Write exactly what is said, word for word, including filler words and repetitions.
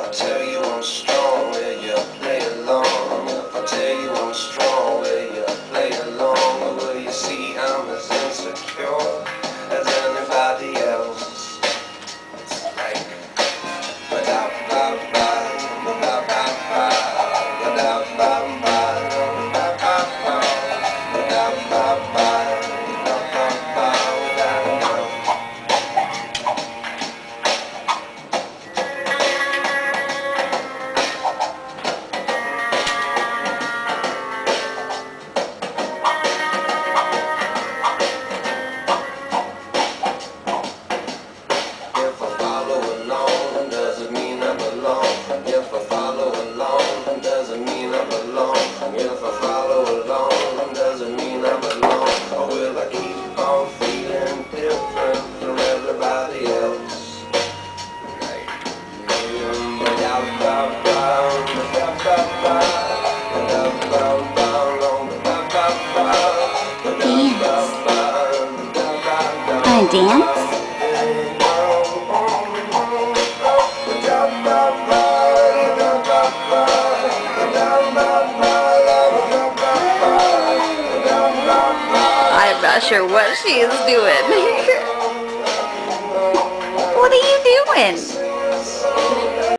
I tell you I'm strong, will you play along? If I tell you I'm strong, will you play along? Or will you see I'm as insecure as anybody else? It's like ba-da-ba-ba, ba-da-ba-ba, ba-da-ba-ba, ba-da-ba-ba, ba-da-ba-ba, ba-da-ba-ba, ba-da-ba-ba. If I follow along, doesn't mean I belong. If I follow along, doesn't mean I belong. If I follow along, doesn't mean I belong. Or will I keep on feeling different from everybody else? Like, mm, ba-da-ba-ba, ba-da-ba-ba, ba-da-ba-ba, ba-da-ba-ba, ba-da-ba-ba. Wanna dance? I'm not sure what she is doing. What are you doing?